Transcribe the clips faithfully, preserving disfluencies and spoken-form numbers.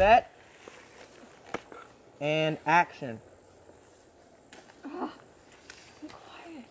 set, and action. Oh, be quiet.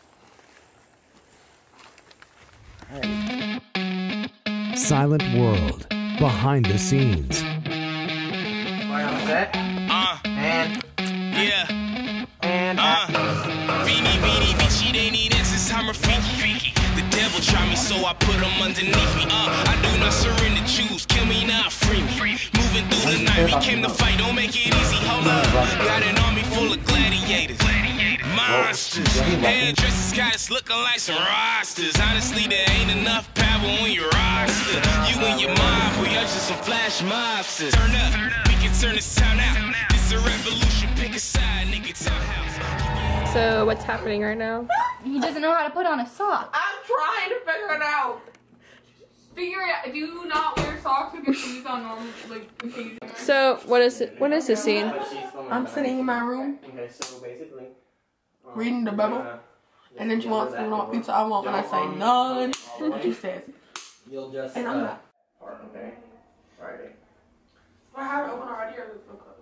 Right. Silent World, behind the scenes. Right on set. Uh, and yeah. And uh, action. Vini, Vini, Vici, they need answers, I'm Rafiki. The devil try me, so I put him underneath me. Uh, I do not surrender, choose, kill me now, free me. Moving through the night, we came to fight, don't make it easy, hold up. Got an army full of gladiators. Monsters, hairdressers got us looking like some rosters. Honestly, there ain't enough power on your roster. You and your mob, we are just some flash mobsters. Turn up, we can turn this town out. This a revolution, pick a side, nigga, townhouse. So what's happening right now? He doesn't know how to put on a sock. I'm trying to figure it out. Figure it out. Do not wear socks with your shoes on normal, like, occasionally. So what is it? What is this scene? I'm sitting in my room. Okay, so basically, um, reading the Bible, uh, and then she wants to know what pizza I want, and I say none. And she says, You'll just. and I'm uh, not. Okay. Friday. I have it open already, or is it still closed?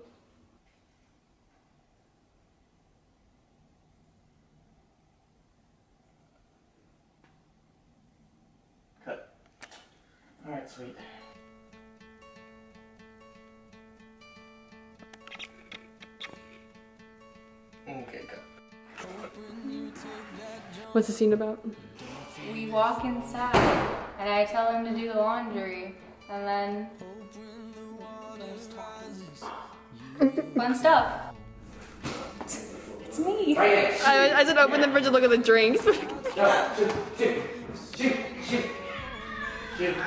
Cut. All right, sweet. Okay, go. What's the scene about? We walk inside, and I tell him to do the laundry, and then there's talking. Fun stuff. It's me. I, I said open the fridge and look at the drinks. Shoot, shoot, shoot, shoot, shoot.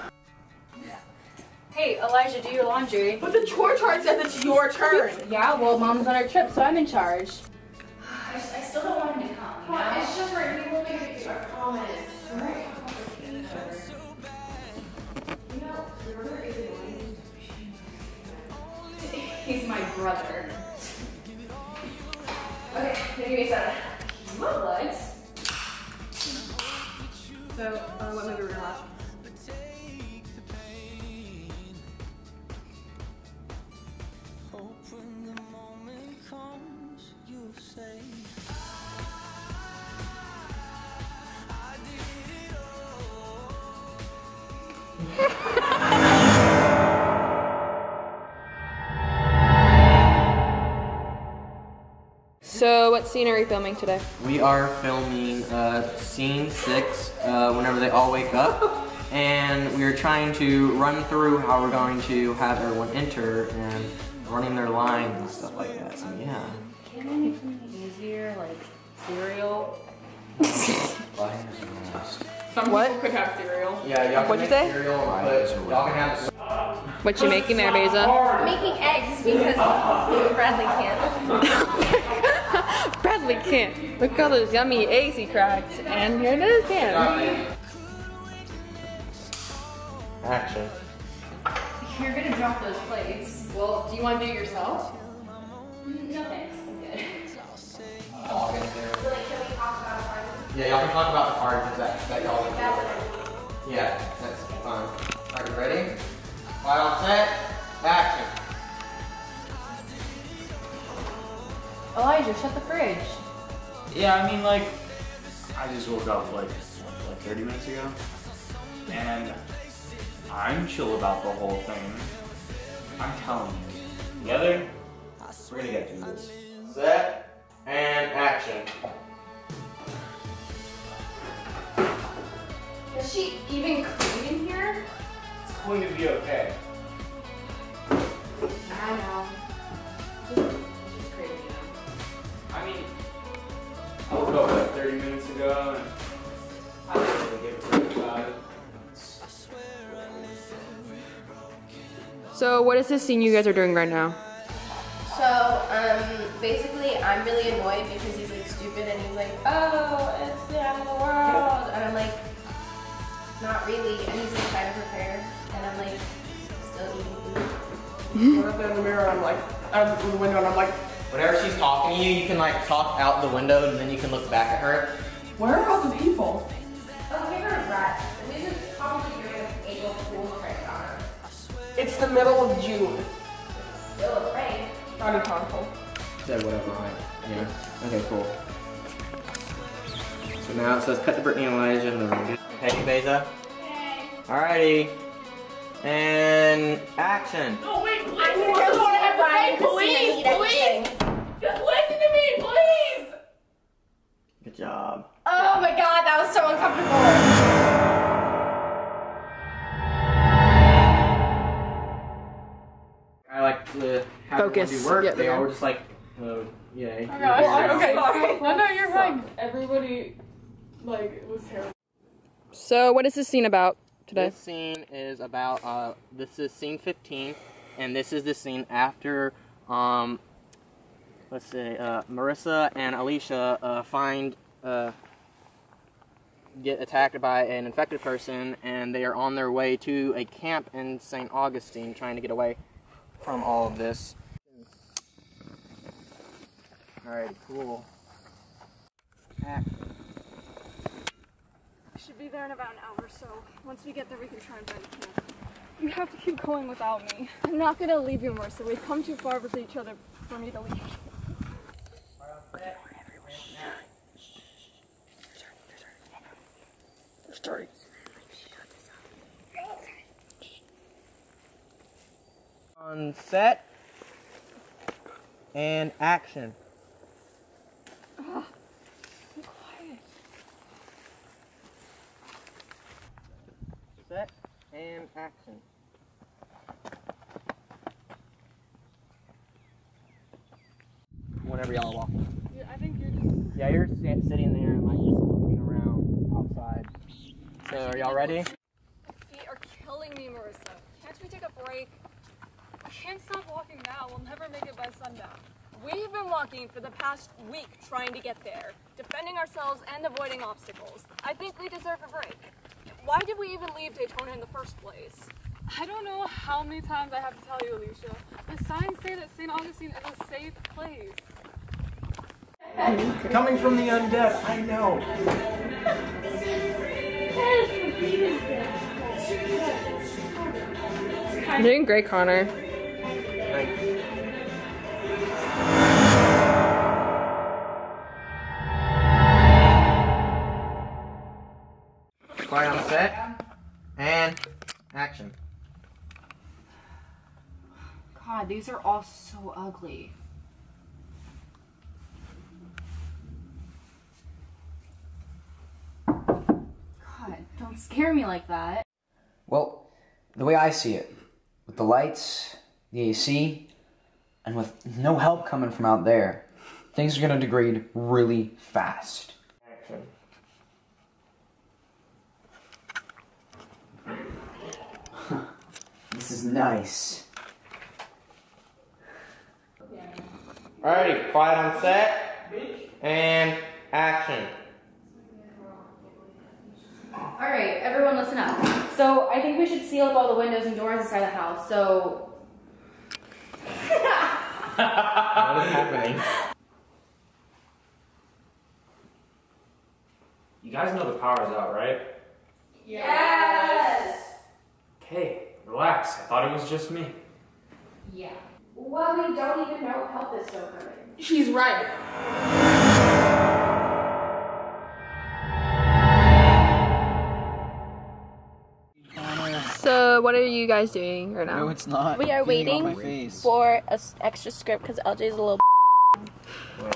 Hey, Elijah, do your laundry. But the chore chart says it's your turn. Yeah, well, Mom's on her trip, so I'm in charge. I, just, I still don't want him to come. You know? It's just right. He will make it a promise. Right? You know, the brother is annoying. He's my brother. Okay, give me a second. What legs? So, uh, what movie we're gonna watch? So what scene are we filming today? We are filming uh, scene six, uh, whenever they all wake up, and we are trying to run through how we're going to have everyone enter and running their lines and stuff like that. So yeah. Can you make something easier, like cereal? Some What? people could have cereal. Yeah, y'all can What'd you make say? cereal, but y'all can have. What you making there, Beza? Making eggs because Bradley can't. Bradley can't. Look at all those yummy eggs he cracked, and here it is again. Action. You're gonna drop those plates. Well, do you want to do it yourself? No thanks, I'm good. I'll get there. Yeah, y'all can talk about the cards that, that y'all do. Yeah, that's fine. Are you ready? Right on set, action. Elijah, shut the fridge. Yeah, I mean, like, I just woke up like, like thirty minutes ago, and I'm chill about the whole thing. I'm telling you, together, we're gonna get through this. Set, and action. Is she even clean in here? It's going to be okay. I know. She's crazy. I mean, I woke up like thirty minutes ago, and I didn't really give a crap about it. So what is this scene you guys are doing right now? So, um, basically, I'm really annoyed because he's like stupid and he's like, oh, it's the end of the world. And I'm like, not really. And he's like trying to prepare. And I'm like, still eating food. I look in the mirror and I'm like, out the window and I'm like, Whenever she's talking to you, you can like talk out the window and then you can look back at her. where are all the people? Oh, here are rats. This is probably your April Fool's prank on her. It's the middle of June. Still a prank. Not a console. Said whatever, right? Yeah. Okay, cool. So now it says cut to Brittany and Elijah in the room. Hey, Beza. Hey. Alrighty. And action. No, wait, please. I'm This gonna is what I have to Ryan say. to see Please, that please. Just listen to me, please. Good job. Oh my god, that was so uncomfortable. I like to have Focus. everyone do work. Yeah, they there. all were just like, oh, yay. Oh gosh, okay, sorry. No, no, you're fine. Everybody, like, it was terrible. So, what is this scene about today? This scene is about, uh, this is scene fifteen, and this is the scene after, um, let's say, uh, Marissa and Alicia, uh, find, uh, get attacked by an infected person, and they are on their way to a camp in Saint Augustine, trying to get away from all of this. Alright, cool. Action. We should be there in about an hour or so. Once we get there, we can try and find a camp. You have to keep going without me. I'm not gonna leave you, Marissa. We've come too far with each other for me to leave. Story. On set and action. Oh, be quiet. Set and action. Whenever y'all walk. Yeah, I think you're just... Yeah, you're sit- sitting there and like just looking around outside. So are y'all ready? Feet are killing me, Marissa. Can't we take a break? I can't stop walking now. We'll never make it by sundown. We've been walking for the past week trying to get there, defending ourselves and avoiding obstacles. I think we deserve a break. Why did we even leave Daytona in the first place? I don't know how many times I have to tell you, Alicia. The signs say that Saint Augustine is a safe place. Coming from the undead, I know. You're doing great, Connor. Quiet on set and action. God, these are all so ugly. God, don't scare me like that. Well, the way I see it, with the lights, the A C, and with no help coming from out there, things are going to degrade really fast. Action. This is nice. Alrighty, quiet on set and action. Alright, everyone listen up. So, I think we should seal up all the windows and doors inside the house, so... What is happening? You guys know the power's out, right? Yes! Okay, relax. I thought it was just me. Yeah. Well, we don't even know help is still coming. She's right. So, what are you guys doing right now? No, it's not. We are Feeding on waiting my face. for an extra script because L J's a little. What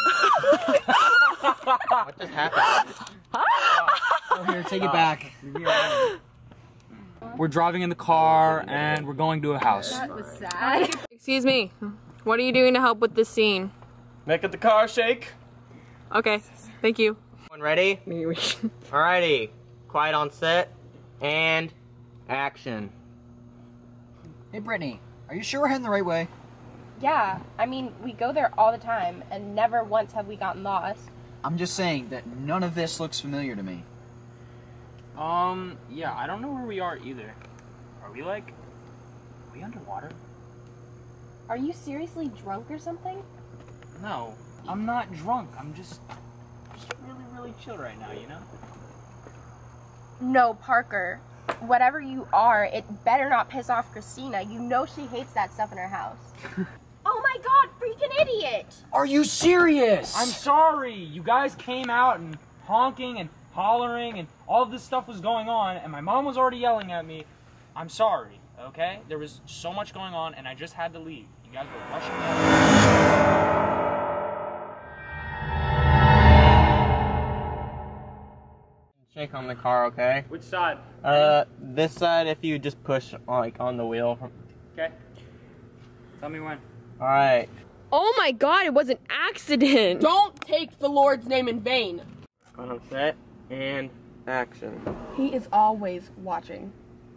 just happened? Oh, here, take it back. We're driving in the car and we're going to a house. That was sad. Excuse me. What are you doing to help with this scene? Making the car shake. Okay, thank you. Everyone ready? Alrighty, quiet on set and action. Hey, Brittany, are you sure we're heading the right way? Yeah, I mean, we go there all the time, and never once have we gotten lost. I'm just saying that none of this looks familiar to me. Um, yeah, I don't know where we are either. Are we like, are we underwater? Are you seriously drunk or something? No, I'm not drunk. I'm just, just really, really chill right now, you know? No, Parker. whatever you are, it better not piss off Christina. You know she hates that stuff in her house. Oh my god, freaking idiot! Are you serious? I'm sorry. You guys came out and honking and hollering and all of this stuff was going on and my mom was already yelling at me. I'm sorry, okay? There was so much going on and I just had to leave. You guys were rushing out. Shake on the car, okay? Which side? Uh, this side if you just push like on the wheel. Okay. Tell me when. Alright. Oh my god, it was an accident! Don't take the Lord's name in vain. On set and action. He is always watching.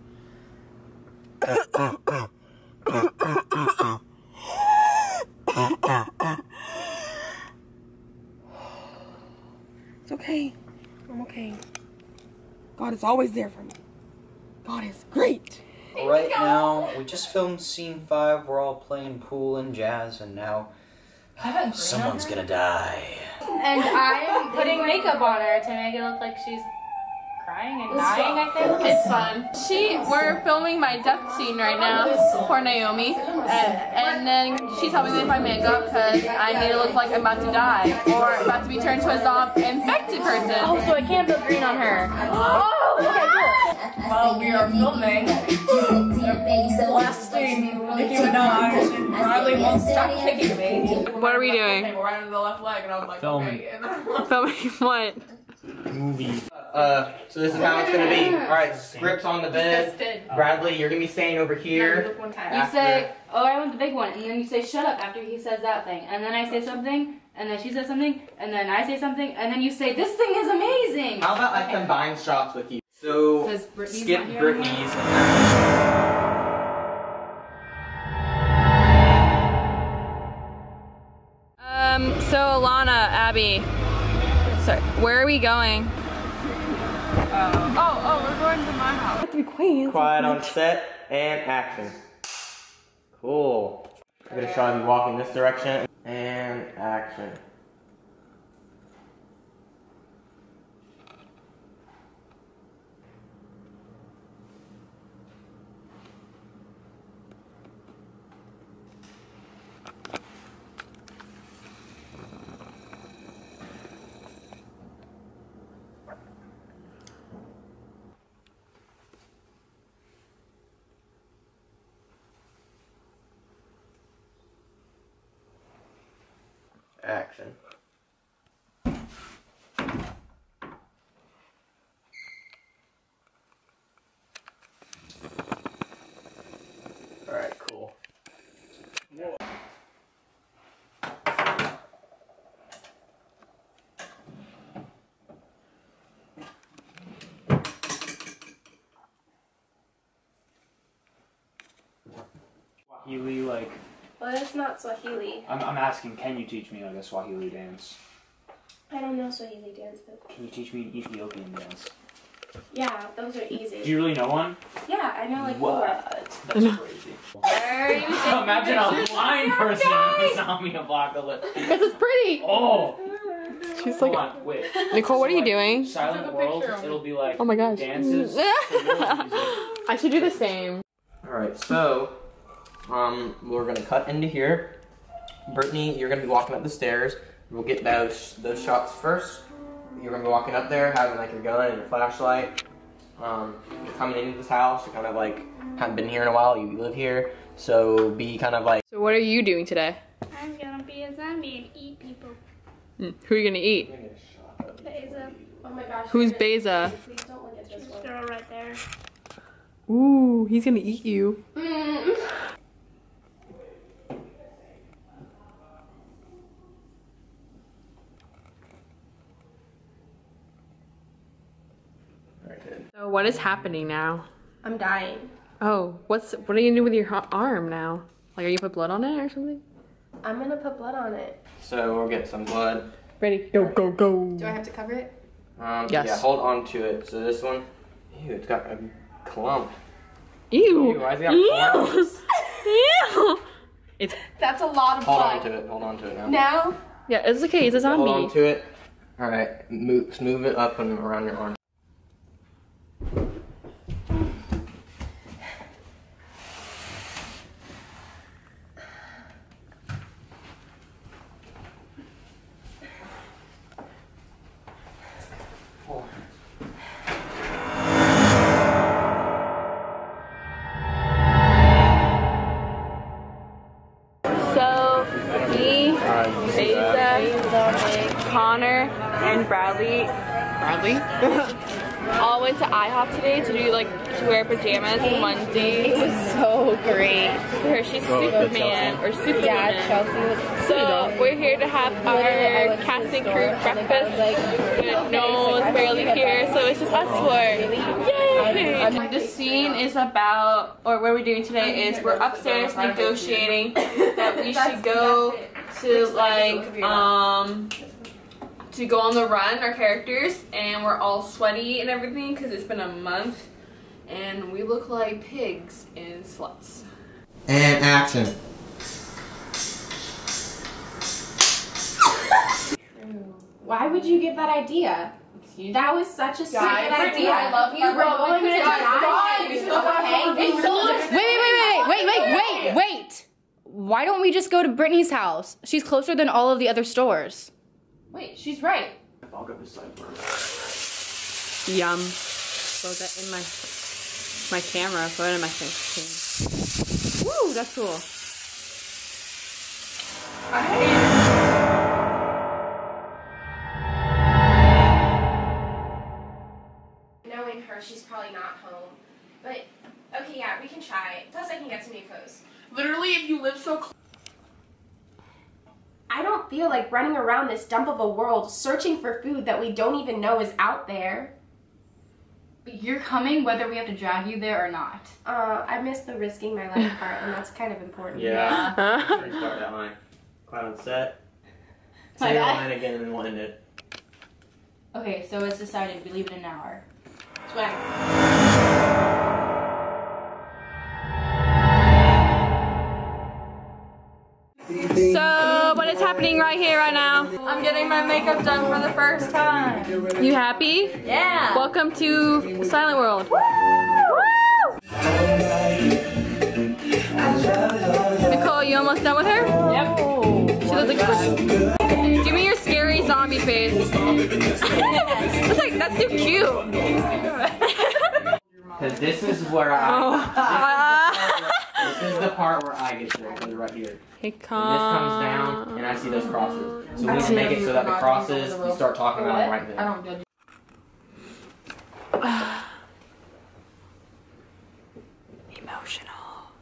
It's okay. I'm okay. God is always there for me. God is great. Right now, we just filmed scene five. We're all playing pool and jazz, and now someone's gonna die. And I'm putting makeup on her to make it look like she's crying and dying, I think. It's fun. She, we're filming my death scene right now for Naomi, and, and then she's helping me with my makeup because I need to look like I'm about to die or about to be turned to a zombie infected person. Oh, so I can't go green on her. Oh, okay, cool. Well, we are filming blasting Nicki Minaj and Riley won't stop kicking me. What are we doing? Right under the left leg, and I was like, Filming. okay. And then Filming what? Movie. Uh, so this is how it's gonna be. Alright, scripts on the bed. Bradley, you're gonna be staying over here. You say, oh, I want the big one, and then you say, shut up after he says that thing. And then I say something, and then she says something, and then I say something, and then you say, this thing is amazing! How about I combine shots with you? So, Because Brittany's skip not here Brittany's. Um, so Alana, Abby, sorry, where are we going? oh, oh, we're going to my house. I have to be quiet. Quiet on set and action. Cool. I'm gonna try to walk in this direction and action. Action. Alright, cool. Swahili, like. Well, it's not Swahili. I'm, I'm asking, can you teach me like a Swahili dance? I don't know Swahili dance, but Can you teach me an Ethiopian dance? yeah, those are easy. Do you really know one? Yeah, I know like What? four. That's crazy. Where are you taking Imagine a pictures? blind person in the zombie apocalypse. Because it's pretty. Oh! She's Hold like, on, wait. Nicole, what are you doing? Silent World, it'll be like Oh my gosh. dances. I should do the same. Alright, so, um, we're gonna cut into here. Brittany, you're gonna be walking up the stairs. We'll get those those shots first. You're gonna be walking up there, having like your gun and your flashlight. Um, you're coming into this house. You're kind of like haven't been here in a while. You live here, so be kind of like. So what are you doing today? I'm gonna be a zombie and eat people. Hmm, Who are you gonna eat? Beza. Oh my gosh. Who's Beza? Please don't look at this This one. girl right there. Ooh, he's gonna eat you. Mm. So what is happening now? I'm dying. Oh, what's what are you gonna do with your ha- arm now? Like, are you gonna put blood on it or something? I'm gonna put blood on it. So we'll get some blood. Ready? Go, go, go. Do I have to cover it? Um, Yes. Yeah, hold on to it. So this one, ew, it's got a clump. Ew. Ew, why has it got Ew. clumps? Ew. It's That's a lot of Hold blood. on to it. Hold on to it now. Now? yeah, it's okay. It's a Yeah, zombie. hold on to it. All right, move, move it up and around your arm. Connor and Bradley, Bradley, all went to IHOP today to do like to wear pajamas and onesie. It was so great. Hershey's Superman or Superwoman. Yeah, Chelsea was. So we're here to have our cast and crew breakfast. But no one's barely here, so it's just us four. Yay! This scene is about, or what we're doing today is we're upstairs negotiating that we should go to like um. to go on the run, our characters, and we're all sweaty and everything because it's been a month and we look like pigs in sluts. And action. Why would you give that idea? That was such a stupid idea. I love you. We're going to die. Wait, wait, wait, wait, wait, wait, wait, wait. Why don't we just go to Brittany's house? She's closer than all of the other stores. Wait, she's right. I'll go this side Yum. Throw that in my my camera. Throw it in my face. Woo, that's cool. Knowing her, she's probably not home. But, okay, yeah, we can try. Plus, I can get some new clothes. Literally, if you live so close. I don't feel like running around this dump of a world searching for food that we don't even know is out there. But you're coming whether we have to drag you there or not. Uh, I missed the risking my life part, and that's kind of important. Yeah. yeah. Restart that line. Quiet on set. Say the line again and we'll end it. Okay, so it's decided. We leave it an hour. Swag. So, what is happening right here, right now? I'm getting my makeup done for the first time. You happy? Yeah. Welcome to Silent World. Woo! Nicole, you almost done with her? Yep. She looks like a... Give me your scary zombie face. That's like, that's too cute. Because this is where I... Oh. This is the part where I get triggered, right here. Hey, come. This comes down, and I see those crosses. So we need to make it so that the crosses, you start talking about them right there. I don't judge. Emotional.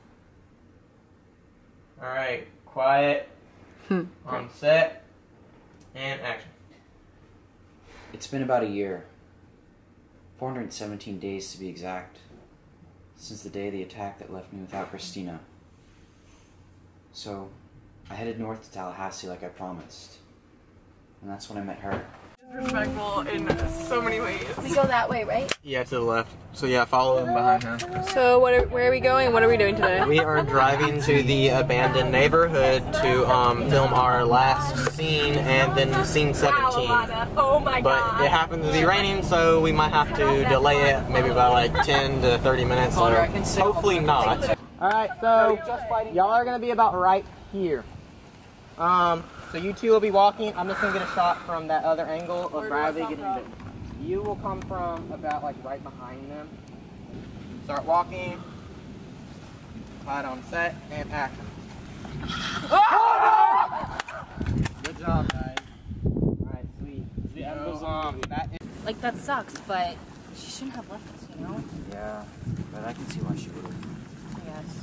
Alright, quiet, on set, and action. It's been about a year. four hundred seventeen days to be exact. Since the day of the attack that left me without Christina. So, I headed north to Tallahassee like I promised. And that's when I met her. Disrespectful in so many ways. We go that way, right? Yeah, to the left. So yeah, follow him behind him. So what? Are, where are we going? What are we doing today? We are driving to the abandoned neighborhood to um, film our last scene and then scene seventeen. Wow, oh my but god. it happens to be raining, so we might have to delay it maybe by like ten to thirty minutes, or hopefully not. Alright, so y'all are going to be about right here. Um, so you two will be walking. I'm just going to get a shot from that other angle of Bradley getting bit. You will come from about like right behind them. Start walking. Quiet on set and action. Good job, guys. Alright, sweet. So, um, that is Like, that sucks, but she shouldn't have left us, you know? Yeah, but I can see why she would have. Yes.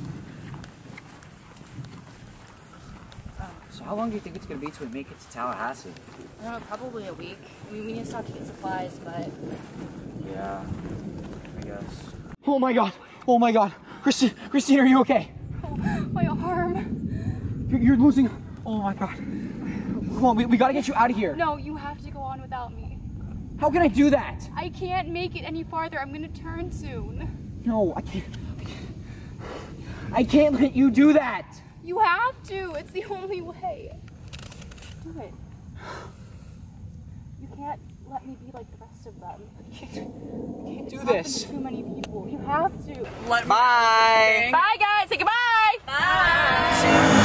So how long do you think it's going to be till we make it to Tallahassee? I don't know, probably a week. I mean, we need to stop to get supplies, but... Yeah, I guess. Oh my god! Oh my god! Christine, Christine, are you okay? Oh, my arm. You're, you're losing. Oh my god! Come on, we, we gotta get you out of here. No, you have to go on without me. How can I do that? I can't make it any farther. I'm gonna turn soon. No, I can't. I can't, I can't let you do that. You have to. It's the only way. Do it. You can't let me be like the rest of them. I can't, I can't do It's this. happened to too many people. You have to. Bye. Bye, guys. Say goodbye. Bye.